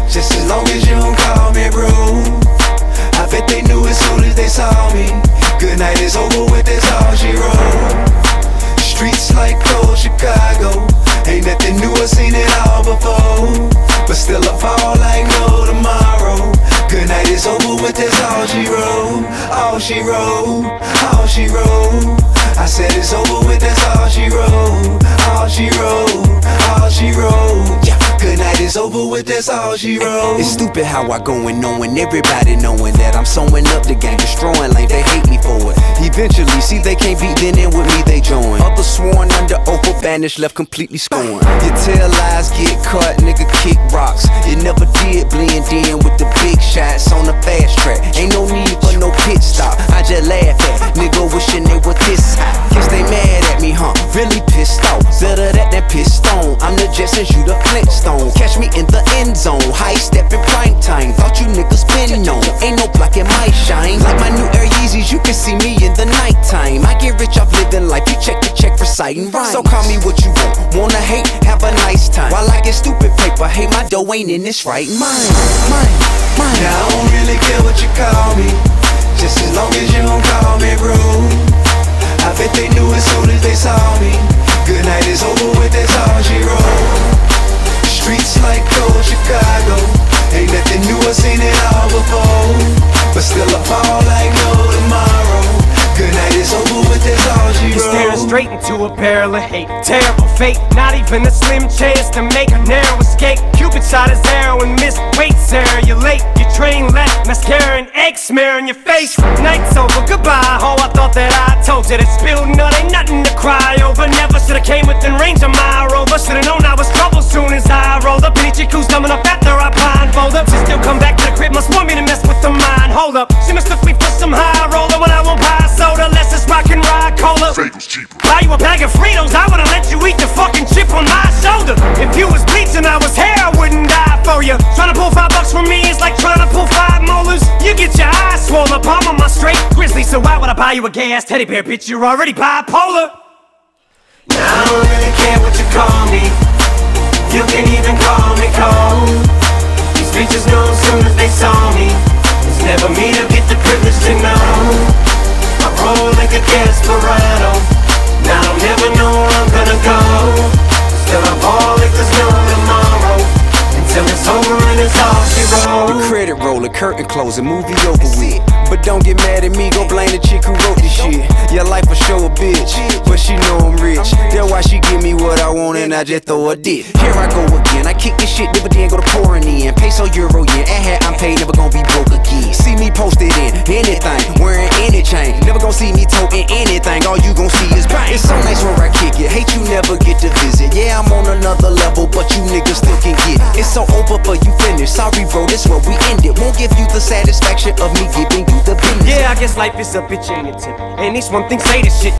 just as long as you don't call me rude. I bet they knew as soon as they saw me. Good night is over with, that's all she wrote. Streets like cold Chicago, ain't nothing new, I seen it all before. But still I fall like no tomorrow. Good night is over with, that's all she wrote. All she wrote, all she wrote. I said it's over with, that's all she wrote. All she wrote, all she wrote. Yeah. Good night is over with, that's all she wrote. It's stupid how I go and knowing, everybody knowing that I'm sewing up the game, destroying like they hate me for it. Eventually, see they can't beat, then in with me they join. Others sworn under oath or banished, left completely scorned. You tell lies, get caught, nigga kick rocks. You never did blend in with the big shots on the fast track. Ain't no need for no pit stop, I just laugh at nigga wishing they were this high. Guess they mad at me, huh? Really pissed off. Better that than pissed on. I'm the Jetsons, you the Flintstone. Catch me in the end zone, high step in prime time. Thought you niggas been known, ain't no block in my shine. Like my new Air Yeezys, you can see me in the nighttime. I get rich off living life, you check the check for citing rhymes. So call me what you want, wanna hate, have a nice time. While I get stupid paper, hey, my dough ain't in this right mind. Now I don't really care what you call me, just as long as you don't call me rude. I bet they knew as soon as they saw me. Good night is over with, that's all she wrote. Streets like cold Chicago, ain't nothing new, I seen it all before. But still I fall like no tomorrow. Good night is over with, that's all she wrote. Staring straight into a barrel of hate, terrible fate. Not even a slim chance to make a narrow escape. Cupid shot his arrow and missed. Wait, Sarah, you're late. Your train left, mascara and egg smear on your face. Night's over, goodbye. Oh, I thought that I told you that spilled nut ain't nothing to cry over. Never should've came within range of my rover. Should've known I was trouble soon as I rolled up. Any chick who's coming up after I blindfold up. She still come back to the crib, must want me to mess with the mind. Hold up, she mistook me for some high roller when I won't buy soda. Let's just rock and ride cola. Buy you a bag of Fritos, I would've let you eat the fucking chip on my shoulder. If you was bleaching, I was hair, I wouldn't die for you. Tryna pull $5 from me is like trying to pull 5 molars. You get your eyes swollen, palm on my straight grizzly. So why would I buy you a gay ass teddy bear, bitch? You're already bipolar. Now I don't really care what you call me, you can even call me cold. These bitches know as soon as they saw me, it's never me to get the privilege to know. I roll like a desperado, now I don't never know where I'm gonna go. Still I ball like there's no tomorrow, until it's over and it's all she wrote. The credit roller, curtain closing, movie over with. But don't get mad at me, go blame the chick who wrote this shit. Your life will show a bitch, but she know I'm rich. That's why she give me what I want and I just throw a dick. Here I go again, I kick this shit, never then go to pouring in. Peso, euro, yen, and hat I'm paid, never gonna be broke again. See me posted in anything, wearing any chain. Never gonna see me toting anything, all you gon' see is bang. It's so nice where I kick it, hate you never get to visit. Yeah, I'm on another level, but you niggas still can get it. It's so over for you finished, sorry bro, this where we end it. Won't give you the satisfaction of me giving you the business. Yeah, I guess life is a bitch, ain't it, tip? And this one thing say this shit.